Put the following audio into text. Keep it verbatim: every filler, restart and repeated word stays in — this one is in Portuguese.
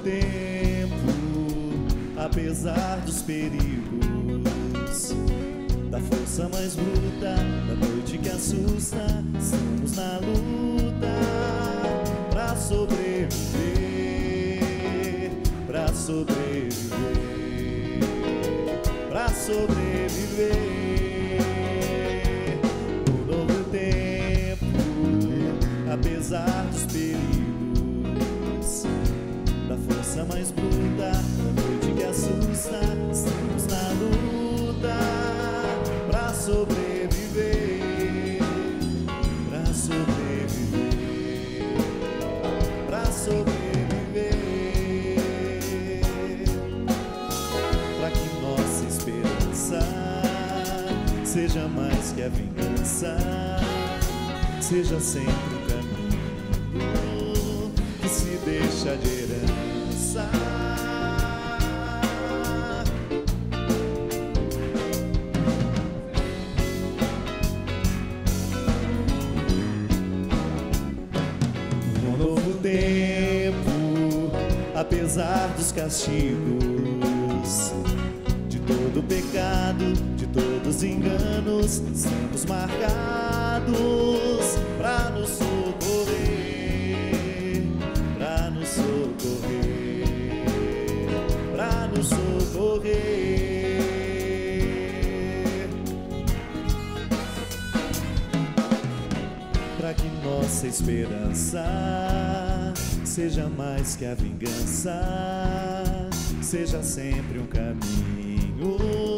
tempo, apesar dos perigos, da força mais bruta, da noite que assusta, estamos na luta pra sobreviver, pra sobreviver, pra sobreviver. No novo tempo, apesar dos perigos, da força mais bruta, da noite que assusta, estamos na luta pra sobreviver, pra sobreviver, pra sobreviver, pra que nossa esperança seja mais que a vingança, seja sempre um caminho que se deixa de herança. Um novo tempo, apesar dos castigos, de todo pecado, de todos enganos, estamos marcados pra nos socorrer, pra nos socorrer, pra nos socorrer. Pra que nossa esperança seja mais que a vingança, seja sempre um caminho